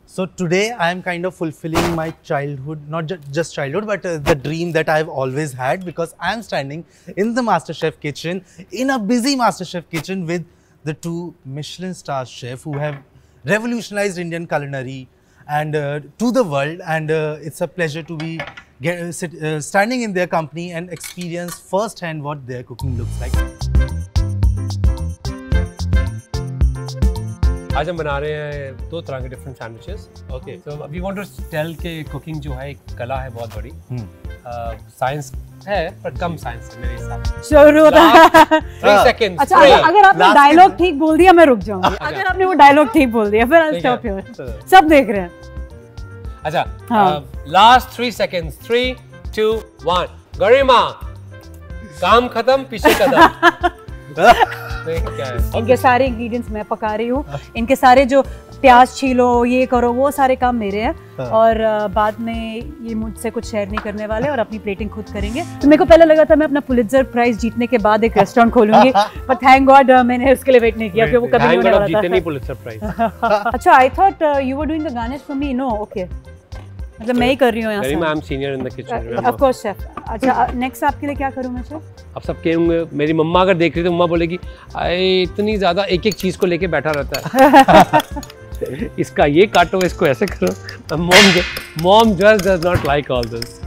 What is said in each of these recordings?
So today I am kind of fulfilling my childhood, not just childhood, but the dream that I've always had, because I am standing in the MasterChef kitchen, in a busy MasterChef kitchen with the two Michelin star chefs who have revolutionized Indian culinary and to the world. And it's a pleasure to be standing in their company and experience firsthand what their cooking looks like. आज हम बना रहे हैं दो तरह के different sandwiches. Okay. So we want to tell कि cooking जो है एक कला है बहुत बड़ी। साइंस है पर कम साइंस है मेरे हिसाब से। शुरू होता है 3 seconds। अच्छा, अगर आपने डायलॉग ठीक बोल दिया मैं रुक जाऊंगी। अगर आपने वो डायलॉग ठीक बोल दिया फिर I'll stop here। सब देख रहे हैं। अच्छा, लास्ट 3 seconds। 3, 2, 1। गरिमा, काम खत्म, पीछे कदम। इनके सारे इंग्रेडिएंट्स मैं पका रही हूँ। इनके सारे जो प्याज छीलो, ये करो, वो सारे काम मेरे हैं। और बाद में ये मुझसे कुछ शेयर नहीं करने वाले और अपनी प्लेटिंग खुद करेंगे। तो मेरे को पहले लगा था मैं अपना पुलित्जर प्राइज जीतने के बाद एक रेस्टोरेंट खोलूंगी, पर थैंक गॉड मैंने उसके लिए वेट नहीं किया क्योंकि वो कभी नहीं होने वाला था। जीते नहीं पुलित्जर प्राइज। अच्छा, I thought you were doing the garnish for me. No, okay, मतलब मैं ही कर रही हूँ यहाँ से। I am senior in the kitchen. Of course chef. अच्छा, नेक्स्ट आपके लिए क्या करूँ मैं शेफ? अब सब कहेंगे, मेरी मम्मा अगर देख रही तो मम्मा बोलेगी इतनी ज्यादा एक एक चीज को लेके बैठा रहता है। इसका ये काटो, इसको ऐसे करो। Mom just does not like all this.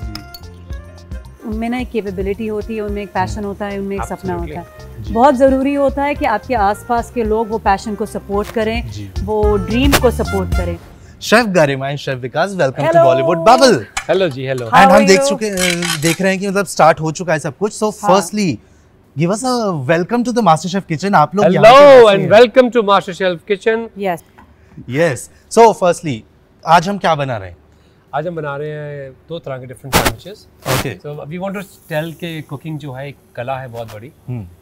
उनमें ना एक कैपेबिलिटी होती है, उनमें एक पैशन होता है, उनमें एक सपना होता है। बहुत ज़रूरी होता है कि आपके आसपास के लोग वो पैशन को सपोर्ट करें, वो ड्रीम को सपोर्ट करें। Chef Garima and chef Vikas, welcome to Bollywood bubble. Hello जी, हेलो। एंड हम देख रहे हैं कि मतलब स्टार्ट हो चुका है सब कुछ। So firstly give us a welcome to the MasterChef kitchen. आप लोग hello and welcome to MasterChef kitchen. Yes yes. So firstly आज हम क्या बना रहे हैं? आज हम बना रहे हैं दो तरह के different sandwiches. Okay. So we want to tell कि कुकिंग जो है एक कला है बहुत बड़ी।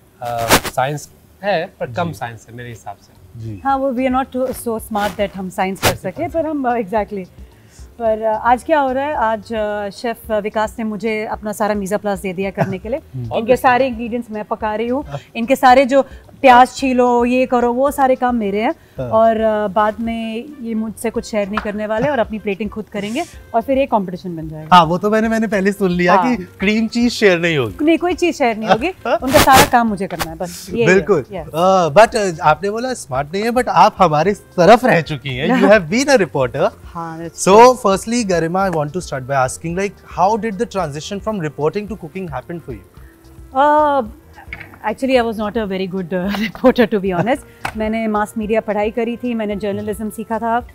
साइंस है पर कम साइंस है मेरे हिसाब से। हाँ, वो we are not so smart that हम साइंस कर सके, पर हम एग्जैक्टली पर आज क्या हो रहा है, आज शेफ विकास ने मुझे अपना सारा मीज़ा प्लास दे दिया करने के लिए। इनके सारे इंग्रेडिएंट्स मैं पका रही हूँ। इनके सारे जो प्याज छीलो, ये करो, वो सारे काम मेरे हैं। और बाद में ये मुझसे कुछ शेयर नहीं करने वाले और अपनी प्लेटिंग खुद करेंगे और फिर एक कंपटीशन बन जाएगा। हाँ, वो तो मैंने पहले सुन लिया कि क्रीम चीज शेयर नहीं होगी। नहीं, कोई चीज शेयर नहीं होगी। उनका सारा काम मुझे करना है बस। बिल्कुल। बट आपने बोला स्मार्ट नहीं है, बट आप हमारे तरफ रह चुकी हैं। You have been a reporter. So firstly Garima, I want to start by asking like how did the transition from reporting to cooking happen for you? Actually I was not a very good reporter to be honest. मैंने mass media पढ़ाई करी थी, मैंने journalism सीखा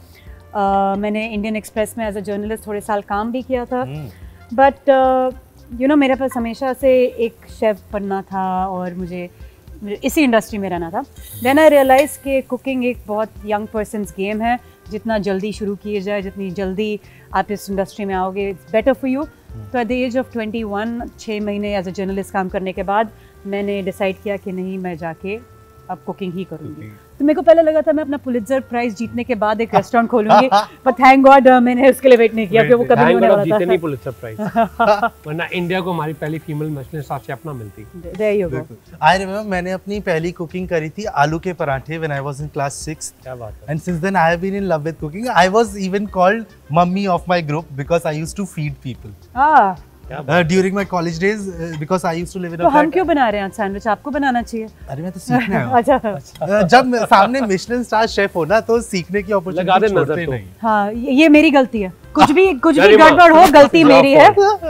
था। मैंने इंडियन एक्सप्रेस में as a journalist थोड़े साल काम भी किया था। बट यू नो, मेरे पास हमेशा से एक शेफ़ बनना था और मुझे इसी इंडस्ट्री में रहना था। देन आई रियलाइज़ कि कुकिंग एक बहुत यंग पर्सनस गेम है। जितना जल्दी शुरू किए जाए, जितनी जल्दी आप इस इंडस्ट्री में आओगे, इट्स बेटर फॉर यू। तो एट द एज ऑफ 21, 6 महीने एज अ जर्नलिस्ट काम करने के बाद मैंने डिसाइड किया कि नहीं, मैं जाके अब कुकिंग ही करूँगी। तो मेरे को पहले लगा था मैं अपना पुलित्जर प्राइज जीतने के बाद एक रेस्टोरेंट खोलूंगी, पर थैंक गॉड मैंने उसके लिए वेट नहीं किया क्योंकि वो कभी नहीं होने वाला था। जीते नहीं पुलित्जर प्राइज। वरना इंडिया को हमारी पहली फीमेल मिशेलिन स्टार शेफ ना मिलती। There you go. I remember मैंने अपनी पहली कुकिंग करी थी आलू के पराठे when I was in class 6। क्या बात है। And since then I have been in love with cooking. I was even called mummy of my group because I used to feed people during my college days because I used to live in a तो flat. हम क्यों बना रहे हैं sandwich? आपको बनाना चाहिए। अरे मैं तो सीखने आया हूँ। अच्छा, जब सामने मिशेलिन स्टार शेफ हो ना, तो सीखने की अपॉर्चुनिटी छोड़ते नहीं। हाँ, ये मेरी गलती है। कुछ भी गड़बड़ हो, गलती मेरी है।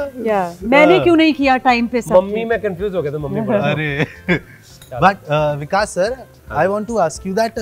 मैंने क्यों नहीं किया टाइम पे सब? मम्मी मैं कंफ्यूज हो गया था, मम्मी बोला। अरे but Vikas sir, I want to ask you that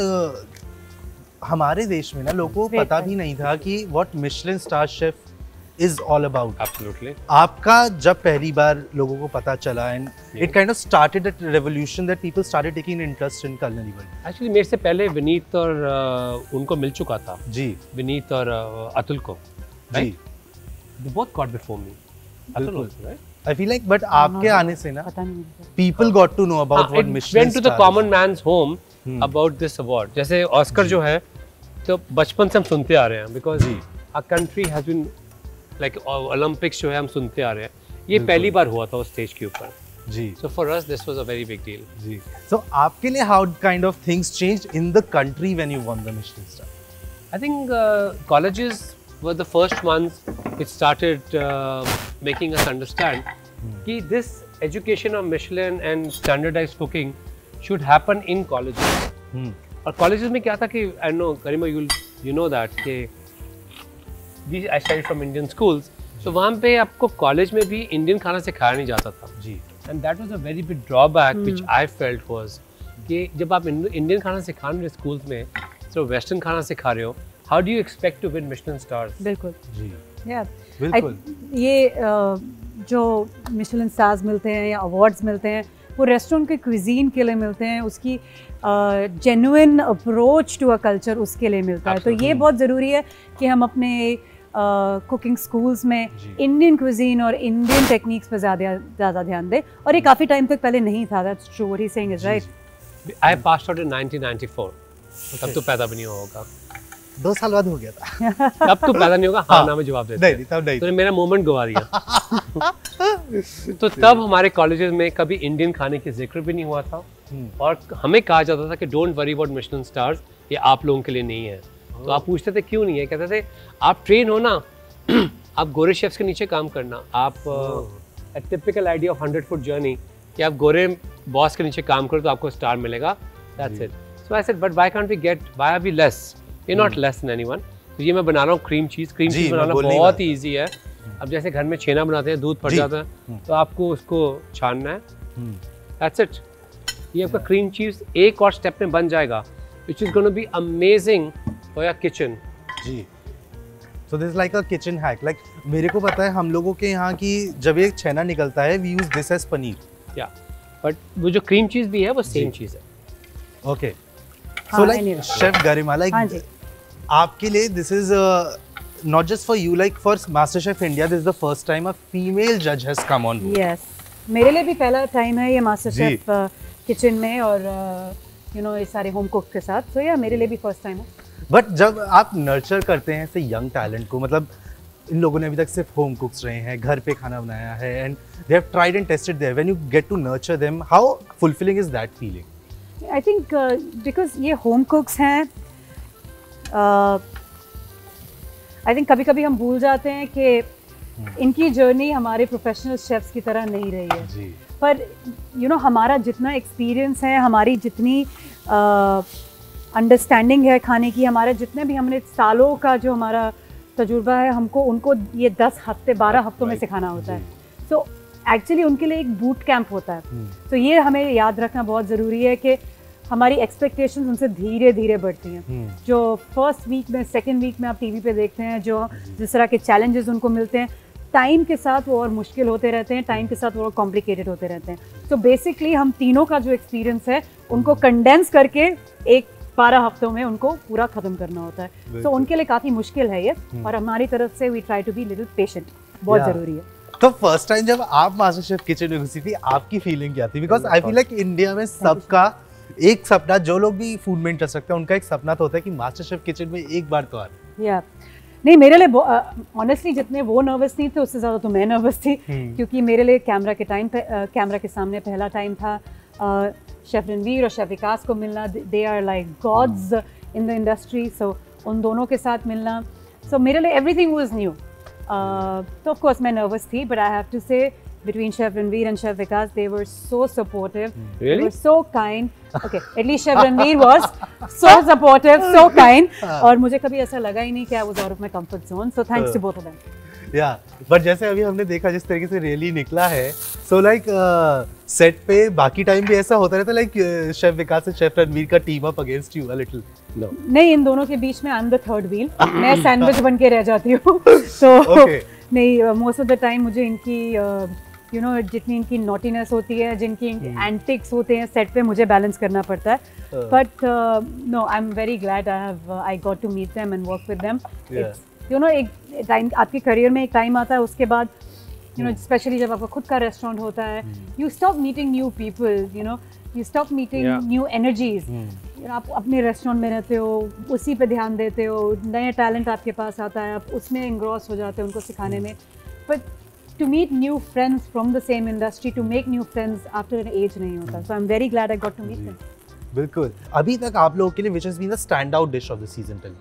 हमारे देश में ना लोगों को पता भी नहीं था कि what Michelin star chef is all about. Absolutely. आपका जब पहली बार लोगों को पता चला and it kind of started a revolution that people started taking interest in culinary world. Actually मेरे से पहले विनीत और उनको मिल चुका था जी, विनीत और अतुल को जी। They both got before me. Atul also, right? I feel like but आपके आने से ना people got to know about what Michelin went to the common man's home about this award. जैसे ऑस्कर जो है तो बचपन से हम सुनते आ रहे हैं because our country has been like Olympics जो है हम सुनते आ रहे हैं। ये पहली बार हुआ था उस स्टेज के ऊपर जी। So for us this was a very big deal ji. So आपके लिए how kind of things changed in the country when you won the Michelin star? I think colleges were the first ones which started making us understand कि this education of Michelin and standardized cooking should happen in colleges. और colleges में क्या था कि I know Garima you know that कि I studied from Indian schools, so वहाँ पे आपको college में भी Indian खाना सिखाया नहीं जाता था जी. And that was a very big drawback which I felt was कि जब आप Indian खाना सिखा रहे हो schools में, तो Western खाना सिखा रहे हो, how do you expect to win Michelin stars? बिल्कुल जी. Yeah. बिल्कुल. ये जो मिशेलिन स्टार्स मिलते हैं या अवार्ड्स मिलते हैं वो रेस्टोरेंट के क्विजीन के लिए मिलते हैं, उसकी genuine approach to a culture उसके लिए मिलता है. तो ये बहुत ज़रूरी है कि हम अपने कुकिंग स्कूल्स में इंडियन क्विजीन और इंडियन टेक्निक्स पर ज़्यादा ध्यान दें. और ये काफ़ी टाइम तक पहले नहीं था. That's true, what he is saying is right. I passed out in 1994. तब तो पैदा भी नहीं होगा. 2 साल बाद हो गया था. तब तो पैदा नहीं होगा. हाँ ना में जवाब देते. नहीं तब नहीं. तूने मेरा मोमेंट गवा दिया. तो तब हमारे कॉलेजेस में कभी इंडियन खाने की जिक्र भी नहीं हुआ था और हमें कहा जाता था कि don't worry about Michelin stars, ये आप लोगों के लिए नहीं है. तो आप पूछते थे क्यों नहीं है, कहते थे आप ट्रेन हो ना, आप गोरे शेफ्स के नीचे काम करना. आप typical idea of 100 foot journey कि आप गोरे बॉस के नीचे काम करो तो आपको स्टार मिलेगा. That's it. So I said but why can't we get, why are we less? We not less than anyone. तो ये मैं बना रहा हूँ क्रीम चीज़ बनाना बहुत ही ईजी है. अब जैसे घर में छेना बनाते हैं, दूध फट जाता है तो आपको उसको छानना है. That's it. ये आपका क्रीम चीज़ एक और स्टेप में बन जाएगा, which is gonna be amazing for your kitchen. जी. So this is like a kitchen hack. Like मेरे को पता है हम लोगों के यहाँ की जब एक छेना निकलता है, we use this as paneer. या बट वो जो क्रीम चीज़ भी है वो सेम चीज़ है. Okay. So like Chef Garima, like आपके लिए this is not just for you, like for MasterChef India, this is the first time a female judge has come on board. Yes. मेरे लिए भी पहला टाइम है ये MasterChef kitchen में और you know ये सारे होम कुक के साथ. तो या मेरे लिए भी फर्स्ट टाइम है. बट जब आप नर्चर करते हैं ऐसे यंग टैलेंट को, मतलब इन लोगों ने अभी तक सिर्फ होम कुक्स रहे हैं, घर पे खाना बनाया है and they have tried and tested there, when you get to nurture them, how fulfilling is that feeling? I think because ये होम कुक्स हैं, आई थिंक कभी कभी हम भूल जाते हैं कि इनकी जर्नी हमारे प्रोफेशनल शेफ्स की तरह नहीं रही है जी. पर यू नो हमारा जितना एक्सपीरियंस है, हमारी जितनी अंडरस्टैंडिंग है खाने की, हमारे जितने भी हमने सालों का जो हमारा तजुर्बा है, हमको उनको ये 10 हफ्ते 12 हफ्तों में सिखाना होता है. सो एक्चुअली उनके लिए एक बूट कैंप होता है. तो ये हमें याद रखना बहुत ज़रूरी है कि हमारी एक्सपेक्टेशंस उनसे धीरे धीरे बढ़ती हैं. जो फर्स्ट वीक में, सेकेंड वीक में आप टीवी पे देखते हैं जो जिस तरह के चैलेंजेस उनको मिलते हैं, टाइम के साथ वो और मुश्किल होते रहते हैं, टाइम के साथ वो और कॉम्प्लिकेटेड होते रहते हैं. तो बेसिकली हम तीनों का जो एक्सपीरियंस है उनको कंडेंस करके एक 12 हफ्तों में उनको पूरा ख़त्म करना होता है. तो उनके लिए काफ़ी मुश्किल है ये, और हमारी तरफ से we try to be little patient. बहुत ज़रूरी है. तो फर्स्ट टाइम जब आप मास्टर शेफ किचन में घुसी थी, आपकी फीलिंग क्या थी? Because I feel like India में सबका एक सपना, जो लोग भी फूड में इंटरेस्ट रखते हैं उनका एक सपना तो होता है कि मास्टर शेफ किचन में एक बार तो आए. या नहीं, मेरे लिए ऑनेस्टली जितने वो नर्वस नहीं थे उससे ज़्यादा तो मैं नर्वस थी, क्योंकि मेरे लिए कैमरा के सामने पहला टाइम था. शेफ रणवीर और शेफ विकास को मिलना, they are like gods in the industry. So उन दोनों के साथ मिलना, सो मेरे लिए एवरीथिंग वाज न्यू. तो ऑफ कोर्स मैं नर्वस थी, but I have to say between Chef Ranveer and Chef Vikas, they were so supportive. Really? They were so kind. Okay, at least Chef Ranveer was so supportive, so kind. और मुझे कभी ऐसा लगा ही नहीं कि I was out of my comfort zone. So thanks to both of them. Yeah, but जैसे अभी हमने देखा जिस तरीके से रैली निकला है, so like सेट पे बाकी टाइम भी ऐसा होता रहता है, like Chef Vikas and Chef Ranveer का team up against you a little. No. नहीं, इन दोनों के बीच में I'm the third wheel. मैं सैंडविच बन के रह जाती हूँ. So नहीं, most of the time मुझे इनकी यू नो जितनी इनकी नॉटीनेस होती है, जिनकी एंटिक्स होते हैं सेट पे, मुझे बैलेंस करना पड़ता है. But no, I am very glad I got to meet them and work with them. You know एक टाइम आपके करियर में एक टाइम आता है, उसके बाद यू नो स्पेशली जब आपका खुद का रेस्टोरेंट होता है, you stop meeting new people, you know you stop meeting new energies. आप अपने रेस्टोरेंट में रहते हो, उसी पे ध्यान देते हो, नया टैलेंट आपके पास आता है, आप उसमें इंग्रॉस हो जाते हो उनको सिखाने में. But to meet new friends from the same industry, to make new friends after an age नहीं होता. So I'm very glad I got to meet them. बिल्कुल. अभी तक आप लोगों के लिए which has been the standout dish of the season till now?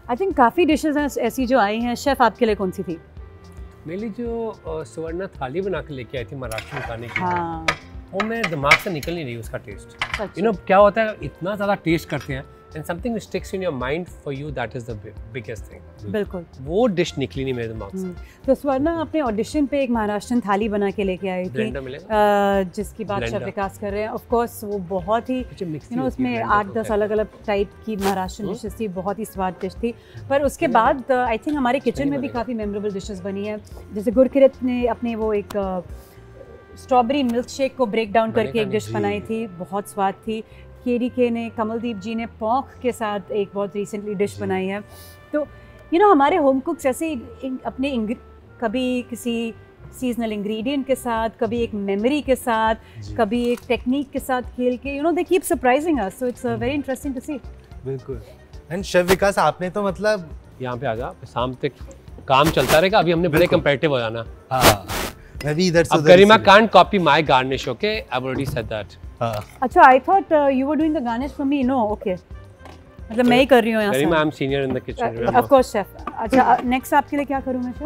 I think काफ़ी डिशेस हैं ऐसी जो आई हैं। शेफ आपके लिए कौन सी थी? मेरे लिए जो सुवर्णा थाली बना के लेके आई थी महाराष्ट्र में खाने की, हाँ वो मेरे दिमाग से निकल नहीं रही उसका टेस्ट। सच यू नो क्या होता है, इतना ज़्यादा टेस्ट करते हैं and something sticks in your mind for you, that is the biggest thing. बिल्कुल। वो डिश निकली नहीं मेरे दिमाग से। तो स्वर्णा अपने ऑडिशन पे एक महाराष्ट्रन थाली बना के लेके आई थी, ब्लेंडर मिलेगा जिसकी बात Blender. शेफ विकास कर रहे हैं। ऑफ कोर्स वो बहुत ही मिक्स यू नो उसमें 8-10 अलग अलग टाइप की महाराष्ट्रन डिशेस थी, बहुत ही स्वादिष्ट थी। पर उसके बाद आई थिंक हमारे किचन में भी काफ़ी मेमोरेबल डिशेस बनी है। जैसे गुरकिरत ने अपने वो एक स्ट्रॉबेरी मिल्क शेक को ब्रेक डाउन करके एक डिश बनाई थी, बहुत स्वाद थी। KDK ने, कमलदीप जी ने पॉक के साथ एक बहुत रिसेंटली डिश बनाई है। तो यू नो हमारे होम कुक्स ऐसे अपने कभी किसी सीजनल इंग्रेडिएंट के साथ, कभी एक मेमोरी के साथ, कभी एक टेक्निक के साथ खेल के you know they keep surprising us, so it's very interesting to see. बिल्कुल। एंड शेफ विकास आपने तो मतलब यहाँ पे आ जा, शाम तक काम चलता रहेगा। अभी हमने बड़े कंपेटिटिव हो जाना। हाँ मैं भी इधर से अब Garima can't copy my garnish, okay, I have already said that. अच्छा, I thought you were doing the garnish for me. No, okay, मतलब मैं ही कर रही हूँ यहाँ से। Garima I am senior in the kitchen. Of course chef. अच्छा, नेक्स्ट आपके लिए क्या करूँ मैं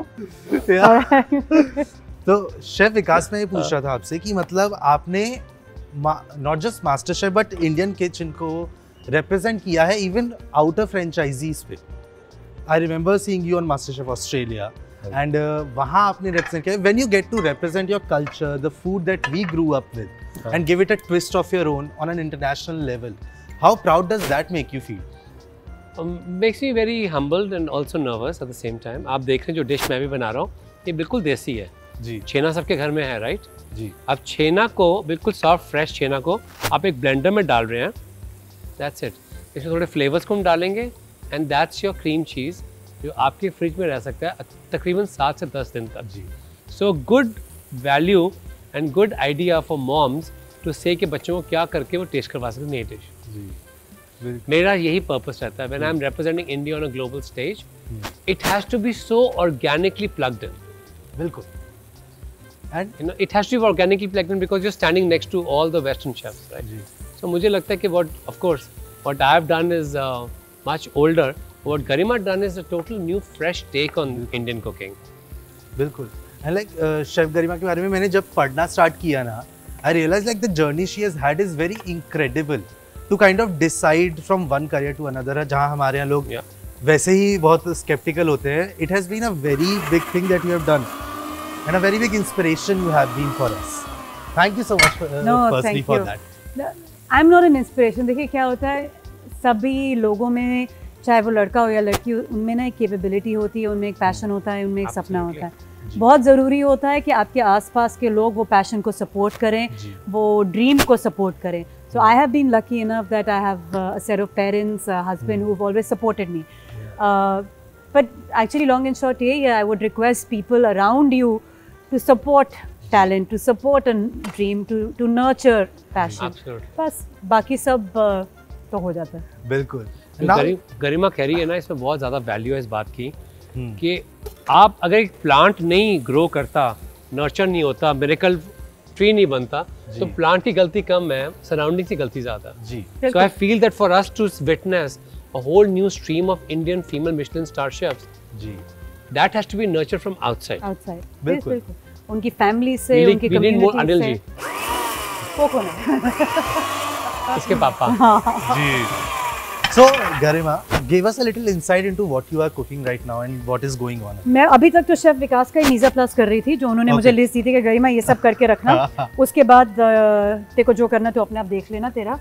शेफ? तो शेफ विकास मैं ये पूछ रहा था आपसे कि मतलब आपने not just MasterChef but Indian kitchen को रिप्रेजेंट किया है इवन आउटर फ्रेंचाइजीज पे। I remember seeing you on MasterChef Australia and वहाँ आपने रिप्रेजेंट किया। When you get to represent your culture, the food that we grew up with and give it a twist of your own on an international level, how proud does that make you feel? Makes me very humbled and also nervous at the same time. आप देख रहे हैं जो dish मैं भी बना रहा हूँ, ये बिल्कुल देसी है जी। छेना सबके घर में है, राइट जी। अब छेना को, बिल्कुल सॉफ्ट फ्रेश छेना को आप एक ब्लेंडर में डाल रहे हैं, दैट्स इट। इसमें थोड़े फ्लेवर्स को हम डालेंगे and that's your cream cheese, जो आपके फ्रिज में रह सकता है तकरीबन 7 से 10 दिन तक। जी। So good value and good idea for moms to say कि बच्चों को क्या करके वो टेस्ट करवा सकते नई डिश। जी। मेरा यही पर्पस रहता है। When I am representing India on a global stage, it has to be so organically plugged in. बिल्कुल। And you know, it has to be organically plugged in because you're standing next to all the Western chefs, right? जी। So मुझे लगता है कि what I have done is much older. What Garima done is a total new fresh take on Indian cooking. बिल्कुल। And like chef Garima के बारे में मैंने जब पढ़ना स्टार्ट किया ना, I realise like the journey she has had is very incredible to kind of decide from one career to another. जहाँ हमारे यहाँ लोग वैसे ही बहुत स्केप्टिकल होते हैं, it has been a very big thing that you have done and a very big inspiration you have been for us. Thank you so much firstly for that. I'm not an inspiration. देखिए क्या होता है, सभी लोगों में, चाहे वो लड़का हो या लड़की हो, उनमें ना एक कैपेबिलिटी होती है, उनमें एक पैशन होता है, उनमें एक सपना होता है। बहुत ज़रूरी होता है कि आपके आसपास के लोग वो पैशन को सपोर्ट करें, वो ड्रीम को सपोर्ट करें। So I have been lucky enough that I have a set of parents, a husband who've always supported me. But actually, long and short, I would request people around you to support talent, to support a dream, to nurture passion. Absolutely. बस बाकी सब तो हो जाता है। बिल्कुल। गरिमा कह रही है ना, इसमें बहुत ज़्यादा वैल्यू है इस बात की कि आप अगर एक प्लांट नहीं ग्रो करता, नर्चर नहीं होता, मिरेकल ट्री नहीं बनता, तो प्लांट की गलती कम है, सराउंडिंग की गलती ज़्यादा। जी। So I feel that for us to witness a whole new stream of Indian female Michelin star chefs, ji. that has to be nurtured from outside. Outside. बिल्कुल। उनकी फैमिली से, उनकी we need more community Anil से। जी, वो कौन है? इसके पापा। जी। So Garima, give us a little insight into what you are cooking right now and what is going on. मैं अभी तक तो शेफ विकास का ही नीजा प्लस कर रही थी, जो उन्होंने मुझे लिस्ट दी थी कि गरिमा ये सब करके रखना। उसके बाद तेरे को जो करना तो अपने आप देख लेना तेरा।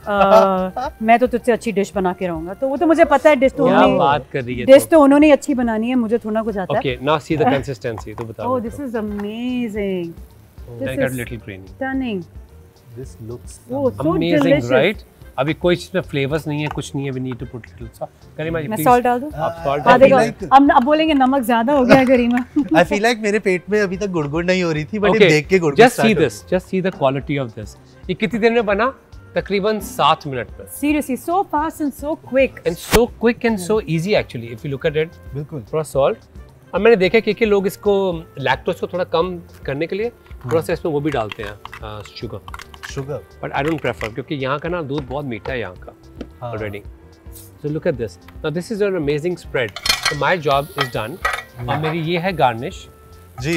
मैं तो तुझसे अच्छी डिश बना के रहूंगा। तो वो तो मुझे पता है, डिश तो क्या बात कर रही है, डिश तो उन्होंने ही अच्छी बनानी है, मुझे थोड़ा कुछ आता है। Okay, now see the consistency. तो बताओ। Oh, this is amazing. This is a little creamy. Stunning. This looks Oh, so Amazing, delicious. right? अभी कोई इसमें फ्लेवर्स नहीं है, कुछ नहीं है। We need to put little salt. गरिमा जी, मैं please. सॉल्ट डाल दूं? आप salt हाँ, डाल देखो, दीजिए। अब बोलेंगे नमक ज्यादा हो गया गरिमा। I feel like मेरे पेट में अभी तक गुड़गुड़ नहीं हो रही थी, बट Okay, ये देख के गुड़गुड़ just see this. Just see the quality of this. ये कितनी देर में बना? तकरीबन 7 मिनट में। Seriously, so fast and so quick. And so quick and so easy actually. If you look at it. बिल्कुल। थोड़ा सॉल्ट। अब मैंने देखा कि लोग इसको लैक्टोज को थोड़ा कम करने के लिए थोड़ा सा इसमें वो भी डालते हैं, sugar. Sugar. But I don't prefer, क्योंकि यहाँ का ना दूध बहुत मीठा है यहाँ का already. So look at this. Now this is an amazing spread. So my job is done. और मेरी ये है garnish. जी।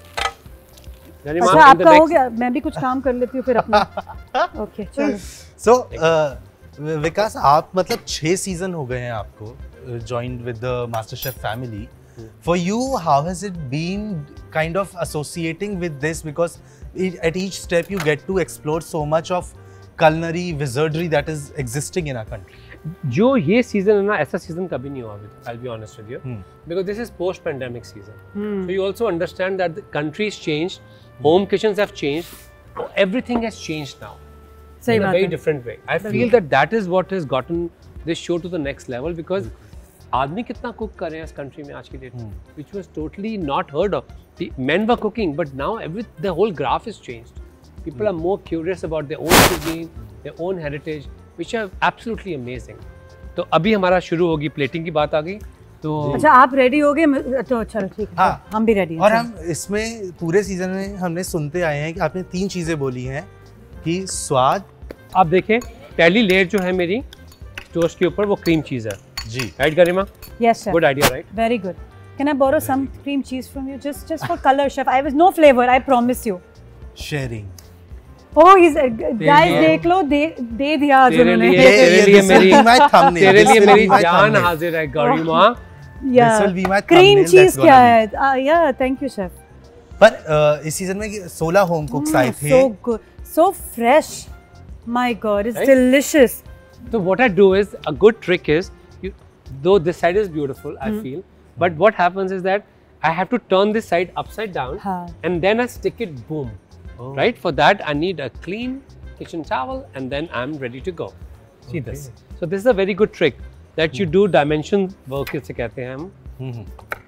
अच्छा आपका हो गया, मैं भी कुछ काम कर लेती हूँ फिर अपना। ओके चलो। So विकास, आप मतलब 6 सीजन हो गए हैं आपको joined with the MasterChef family. For you, how has it been kind of associating with this? Because at each step you get to explore so much of culinary wizardry that is existing in our country. जो ये season है ना, ऐसा season कभी नहीं हुआ अभी तक, I'll be honest with you, because this is post-pandemic season. So you also understand that the country's changed, home kitchens have changed, everything has changed now in a very different way. I feel that is what has gotten this show to the next level, because आदमी कितना cook कर रहे हैं इस country में आज की date में, which was totally not heard of. The men were cooking, but now the whole graph is changed. People are more curious about their own cuisine, their own heritage, which are absolutely amazing. तो अभी हमारा शुरू होगी, plating की बात आ गई तो। अच्छा आप रेडी हो गए तो चलो ठीक है। हाँ, हम भी रेडी हैं। और हम इसमें पूरे सीजन में हमने सुनते आए हैं कि आपने 3 चीजें बोली हैं कि स्वाद। आप देखें पहली लेयर जो है मेरी टोस्ट के ऊपर वो क्रीम चीज है जी, right Garima? Yes sir. Good idea, right? Very good. Can I borrow some cream cheese from you just for color, chef? I was no flavor, I promise you. Sharing. Oh, he's guys देख लो, दे दिया आज उन्होंने। तेरे लिए मेरी जान जान हाजिर है Garima. This will be my cream thumbnail, cheese that's क्या gonna है? Yeah, thank you chef. पर इस सीजन में 16 होम कुक्स आए थे। So good, so fresh. My God, it's delicious. So what I do is, a good trick is, though this side is beautiful, I feel, but what happens is that I have to turn this side upside down and then I stick it boom. Right? For that I need a clean kitchen towel and then I'm ready to go. See this. So this is a very good trick that you do dimension work इसे कहते हैं हम।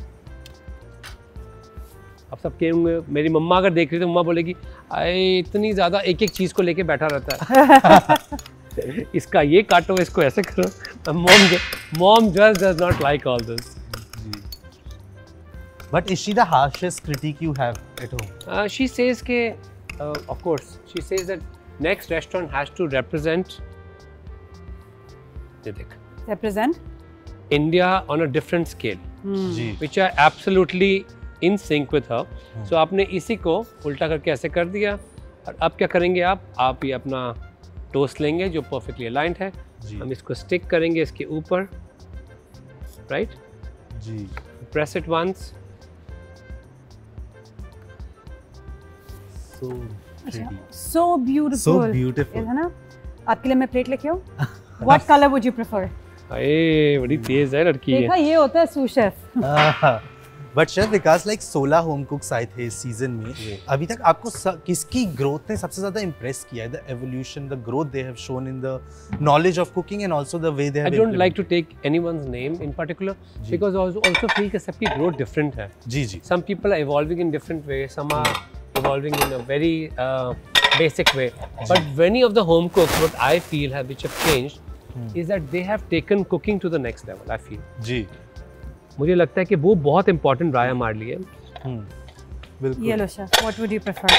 अब सब कहेंगे, मेरी मम्मा अगर देख रही तो मम्मा बोलेगी इतनी ज़्यादा एक एक चीज़ को लेके बैठा रहता है। इसका ये काटो, इसको ऐसे करो। Mom just does not like all this. But is she the harshest critique you have at home? She says के of course she says that next restaurant has to represent India on a different scale, which are absolutely in sync with her. So आपने इसी को उल्टा करके ऐसे कर दिया और अब क्या करेंगे आप ये अपना टोस्ट लेंगे जो परफेक्टली अलाइंड है, हम इसको स्टिक करेंगे इसके ऊपर, राइट जी, press it once. So beautiful है ना? आपके लिए मैं प्लेट लेके आऊँ? What color would you prefer? अरे बड़ी तेज है लड़की है। देखा ये होता है सूश chef. But chef Vikas, like 16 home cooks आए थे इस सीजन में, अभी तक आपको किसकी ग्रोथ ने सबसे ज्यादा इम्प्रेस किया है? The evolution, the growth they have shown in the knowledge of cooking and also the way they have. I don't like to take anyone's name in particular because also feel कि सबकी ग्रोथ different है। जी जी, some people are evolving in different way, some are evolving in a very basic way, but many of the home cooks, what I feel have which have changed is that they have taken cooking to the next level. I feel जी, मुझे लगता है कि वो बहुत important रहा है हमारे लिए। बिल्कुल। ये लो chef, what would you prefer?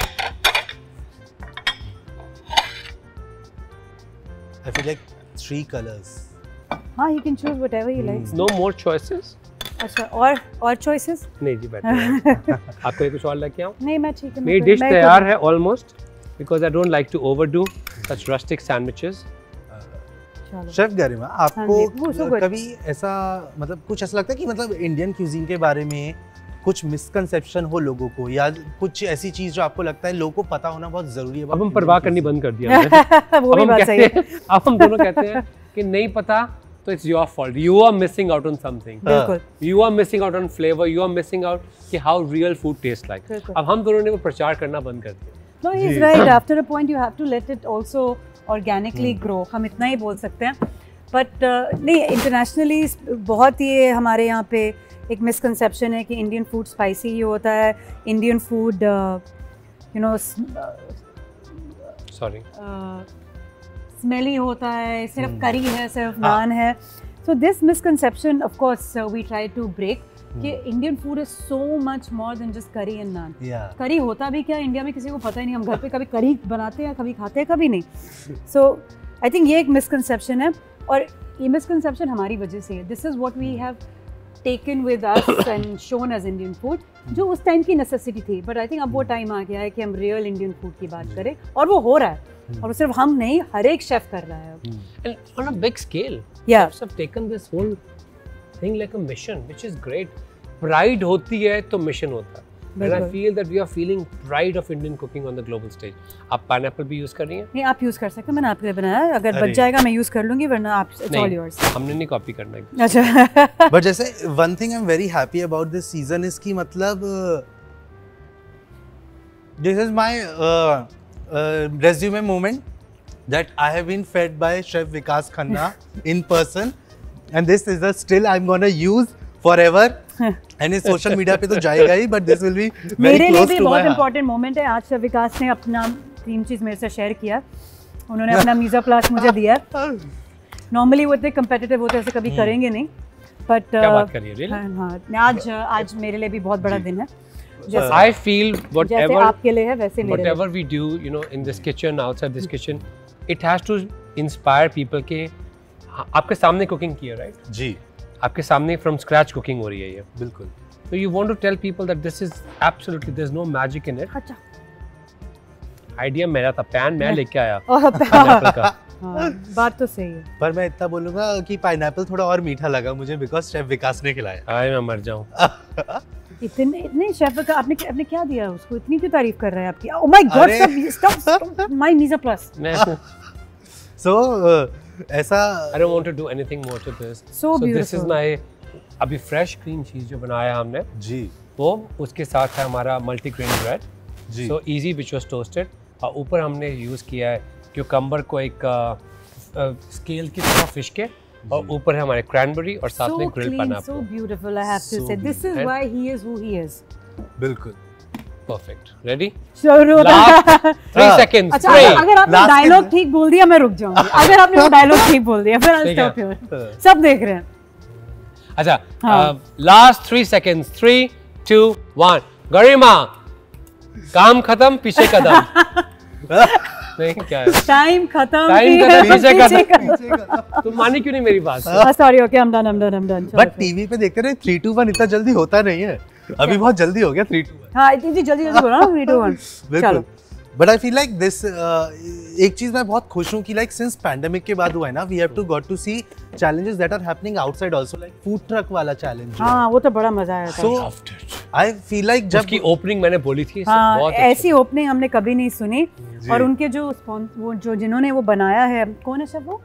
I feel like 3 colors. हाँ, you can choose whatever you like. No more choices? अच्छा, और choices? नहीं जी, बैठे। आपको कुछ और लेके आऊँ? नहीं, मैं ठीक है। मेरी डिश तैयार है almost, because I don't like to overdo such rustic sandwiches. Chef Garima, आपको कभी ऐसा मतलब कुछ ऐसा लगता है कि मतलब इंडियन क्यूजीन के बारे में कुछ मिसकंसेप्शन हो लोगों को, या कुछ ऐसी चीज जो आपको लगता है लोगों को पता होना बहुत जरूरी है? अब हम परवाह करनी बंद कर दिया हमने। वो भी बात सही है। अब हम दोनों कहते हैं कि नहीं पता तो it's your fault. You are missing out on something. बिल्कुल। You are missing out on flavor. You are missing out कि how real food tastes like. अब हम दोनों ने वो प्रचार करना बंद कर दिया। No, he's right. After a point, you have to let it also organically grow. हम इतना ही बोल सकते हैं। But नहीं, internationally बहुत ये हमारे यहाँ पे एक misconception है कि Indian food spicy ही होता है, Indian food, you know, Sorry. Smelly होता है, सिर्फ करी है, सिर्फ नान है। So this misconception, of course, we try to break कि Indian food is so much more than just curry and naan. करी होता भी क्या इंडिया में किसी को पता ही नहीं। हम घर पे कभी करी बनाते हैं, कभी खाते हैं, कभी नहीं। So I think ये एक misconception है। और ये मिसकंसेप्शन हमारी वजह से है. This is what we have taken with us and shown as Indian food, जो उस टाइम की नेसेसिटी थी. बट आई थिंक अब वो टाइम आ गया है कि हम रियल इंडियन फूड की बात करें, और वो हो रहा है. और सिर्फ हम नहीं, हर एक शेफ कर रहा है. And on a big scale, Yeah. chefs have taken this whole thing like a mission, which is great. Pride होती है तो mission होता है. And I बिल्कुल. feel that we are feeling pride of Indian cooking on the global stage. आप pineapple भी use कर रही हैं? नहीं, आप यूज कर सकते हो, मैंने आपके लिए बनाया है. अगर अरे. बच जाएगा मैं यूज कर लूंगी, वरना आप इट्स ऑल योर्स. हमने नहीं कॉपी करना है. अच्छा. But जैसे one thing I'm very happy about this season is कि मतलब this is my resume moment that I have been fed by Chef Vikas Khanna in person, and this is a still I'm gonna use forever. And इस social media पे तो जाएगा ही, but this will be very मेरे लिए close भी to my बहुत heart. Important moment है. आज शेफ विकास ने अपना क्रीम चीज मेरे से शेयर किया. उन्होंने अपना मीज़ा प्लास मुझे दिया. नॉर्मली वो इतने कम्पिटिटिव होते हैं, ऐसे कभी करेंगे नहीं. बट क्या बात कर रही है? Really? हाँ, आज मेरे लिए भी बहुत बड़ा दिन है. जैसे I feel whatever आपके लिए है वैसे मेरे लिए. whatever we do, you know, in this kitchen, outside this kitchen, it has to inspire people के आपके सामने cooking की है, right? जी आपके सामने from scratch cooking हो रही है ये. बिल्कुल. So you want to tell people that this is absolutely, there's no magic in it. अच्छा. Idea मेरा था, pan मैं लेके आया. और Pineapple का. हाँ, बात तो सही है. पर मैं इतना बोलूंगा कि पाइनएप्पल थोड़ा और मीठा लगा मुझे बिकॉज शेफ विकास ने खिलाया. आए मैं मर जाऊँ. इतने शेफ का आपने क्या दिया उसको? इतनी क्यों तारीफ कर रहा है आपकी? Oh my God, stop my मीज़ा प्लस. So ऐसा I don't want to do anything more to this. So this is beautiful. my अभी fresh cream cheese जो बनाया हमने, जी वो उसके साथ है हमारा multi-grain bread. Ji So easy which was toasted. और ऊपर हमने यूज़ किया है क्यूकम्बर को एक स्केल की तरह फिश के, और ऊपर है हमारे क्रैनबेरी और साथ में grilled so pineapple. beautiful, I have to So say. This is And- why he is who he is. बिल्कुल. Perfect. Ready? शुरू Last 3 हाँ. seconds. अच्छा, 3. अगर आपने Last डायलॉग के- ठीक बोल दिया मैं रुक जाऊंगी. अगर आपने वो डायलॉग ठीक बोल दिया फिर I'll ठीक है. stop here. सब देख रहे हैं. अच्छा. हाँ. Last 3 seconds. 3, 2, 1. गरिमा. काम खत्म, पीछे कदम. नहीं क्या है? टाइम खत्म. Time खत्म, पीछे पीछे कदम. तुम मानी क्यों नहीं मेरी बात? Sorry, okay, I'm done. But TV पे देखते रहे 3, 2, 1 इतना जल्दी होता नहीं है. अभी बहुत जल्दी हो गया 3, 2, 1. हाँ, इतनी जल्दी बोला ना 3, 2, 1. बिल्कुल. But I feel like this एक चीज मैं बहुत खुश हूँ कि लाइक सिंस पैंडेमिक के बाद हुआ है ना, we have to got to see challenges that are happening outside also, like food truck वाला चैलेंज. हाँ, वो तो बड़ा मजा आया था. So आई फील लाइक जब उसकी ओपनिंग मैंने बोली थी, हाँ, बहुत ऐसी ओपनिंग हमने कभी नहीं सुनी. और उनके जो वो जो जिन्होंने वो बनाया है, कौन है सब वो?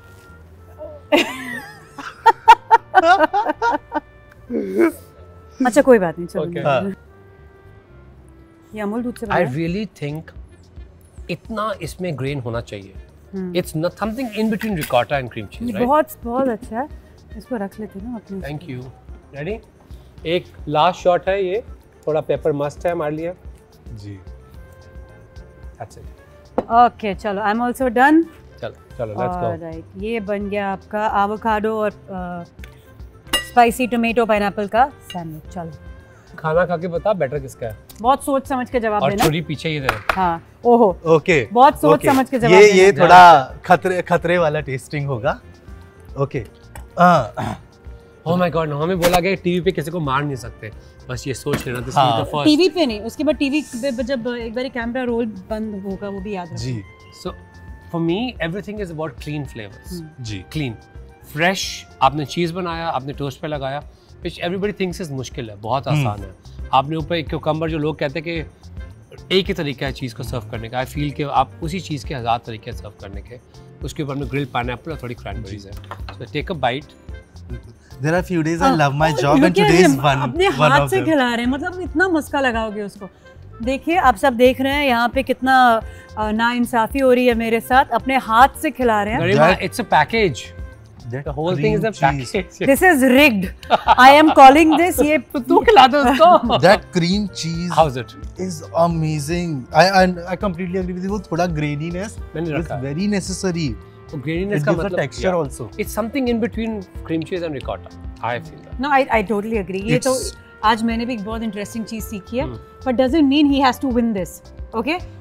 अच्छा, कोई बात नहीं, चलो. Okay. हाँ. ये अमूल दूध से आई बनाया. रियली थिंक इतना इसमें ग्रेन होना चाहिए. It's not something in between ricotta and cream cheese, ये राइट? बहुत अच्छा है. इसको रख लेते हैं ना अपने. Thank you. रेडी? एक लास्ट शॉट है ये, थोड़ा पेपर मस्ट है हमारे लिए. जी दैट्स इट. ओके, चलो, आई एम आल्सो डन. चलो लेट्स गो. ऑलराइट, ये बन गया आपका एवोकाडो और स्पाइसी टोमेटो पाइनएप्पल का सैंडविच. चलो, खाना खा के बता बेटर किसका है. बहुत सोच समझ के जवाब और देना. छुरी पीछे ही दे. हाँ, ओहो, ओके. बहुत सोच समझ के जवाब ये देना. थोड़ा खतरे वाला टेस्टिंग होगा. ओके. ओह माय गॉड, हमें बोला गया टीवी पे किसी को मार नहीं सकते, बस ये सोच लेना. दिस इज हाँ. The first. टीवी पे नहीं, उसके बाद टीवी पे जब एक बार कैमरा रोल बंद होगा वो भी याद रखना. जी so for me everything is about clean flavours. जी क्लीन फ्रेश. आपने चीज़ बनाया, आपने टोस्ट पे लगाया, विच एवरीबडी थिंक्स इज मुश्किल है, बहुत आसान है. आपने ऊपर एक क्यूकम्बर, जो लोग कहते हैं कि एक ही तरीका है चीज़ को सर्व करने का, आई फील कि आप उसी चीज़ के 1000 तरीके सर्व करने के. उसके ऊपर में ग्रिल्ड पाइनएप्पल और थोड़ी क्रैनबेरीज है. So take a bite. There are few days I love my job and Look at today is him, one अपने one हाथ of से them. खिला रहे हैं, मतलब इतना मस्का लगाओगे उसको. देखिए, आप सब देख रहे हैं यहाँ पे कितना नाइंसाफी हो रही है मेरे साथ. अपने हाथ से खिला रहे हैं. Garima, That- it's a package. That The whole thing is a cream cheese. package. This is rigged. I am calling this. ये तू खिला दो उसको. That cream cheese How's it? is amazing. I completely agree with you. वो थोड़ा graininess मैंने is रखा है. very necessary. तो It ग्रेनीनेस का gives a मतलब texture also. It's something in between cream cheese and ricotta. I feel that. No, I totally agree. ये तो It's- आज मैंने भी एक बहुत इंटरेस्टिंग चीज सीखी है. But doesn't mean he has to win this. Okay?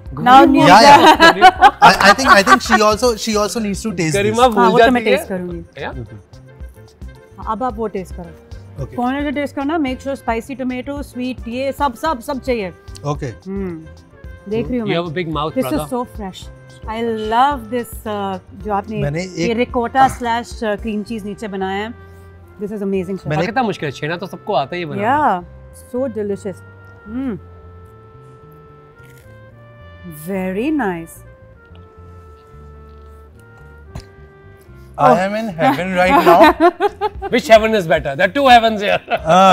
Now I think she also needs to taste Garima this. हाँ, भूल वो तो मैं जाती है टेस्ट करूंगी। Yeah? अब आप वो टेस्ट करो। Okay. कौन से टेस्ट करना? Make sure spicy tomato, sweet, ये सब चाहिए। Okay. देख रही हूँ You मैं। have a big mouth, This brother. is so fresh. I love this जो आपने मैंने ये एक- रिकोटा स्लैश क्रीम चीज नीचे बनाया है। This is amazing. chef. और कितना मुश्किल है, छेना तो सबको आता ही है बनाना। Yeah, so delicious. Very nice. I am in heaven right now. Which heaven is better? There are two heavens here.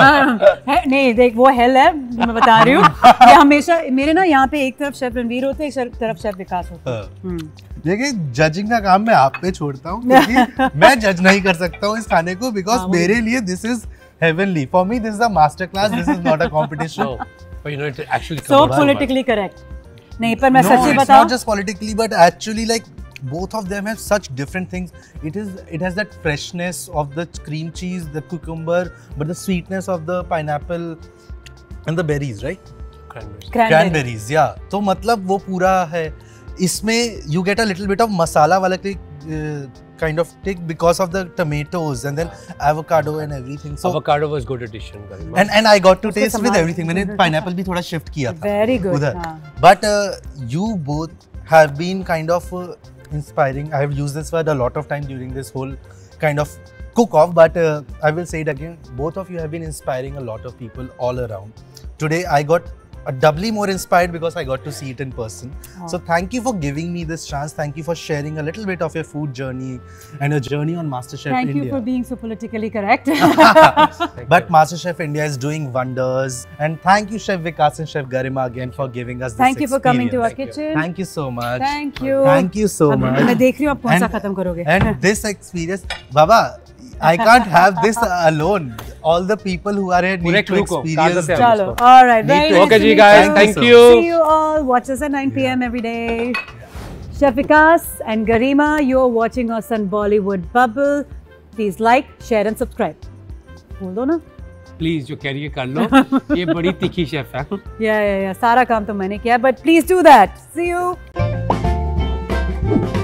नहीं देख वो हेल है मैं बता रही हूँ ये हमेशा मेरे ना यहाँ पे एक तरफ शेफ रणवीर होते हैं एक तरफ शेफ विकास होते हैं देखिए जजिंग का काम मैं आप पे छोड़ता हूँ क्योंकि मैं जज नहीं कर सकता हूँ इस खाने को बिकॉज मेरे लिए this is heavenly for me this is a masterclass this is not a competition No, but you know it actually so covers so much. politically correct नहीं पर मैं no सच्ची it's बताऊँ not just politically but actually like both of them have such different things it has that freshness of the cream cheese the cucumber but the sweetness of the pineapple and the berries right Cranberries. cranberries yeah तो मतलब वो पूरा है इसमें you get a little bit of masala वाला kind of take because of the tomatoes and then avocado and everything so Avocado was good addition, Garima. and I got to उसके taste with समान। everything मैंने pineapple भी थोड़ा shift किया था Very good, उधर हाँ। but you both have been kind of inspiring I have used this word a lot of time during this whole kind of cook off but I will say it again both of you have been inspiring a lot of people all around today I got doubly more inspired because I got to see it in person. So thank you for giving me this chance. Thank you for sharing a little bit of your food journey and your journey on MasterChef Thank India. you for being so politically correct. But MasterChef India is doing wonders. And thank you Chef Vikas and Chef Garima again for giving us this Thank you for coming to our experience. kitchen. Thank you so much. Thank you. Thank you so अब much. मैं देख रही हूँ आप कौन सा And- खत्म करोगे। And this experience, Baba, I can't have this alone. All the people who are here पूरे need to crew को, experience कागज से this. चलो, all right. Need Very to- nice Okay, to ji meet guys, you. thank you. you. See you all. Watch us at 9 p.m. every day. Chef Vikas and Garima, you're watching us on Bollywood Bubble. Please like, share and subscribe. बोल दो ना? Please, जो कह रही है कर लो। ये बड़ी तीखी शेफ है। Yeah. सारा काम तो मैंने किया, but please do that. See you.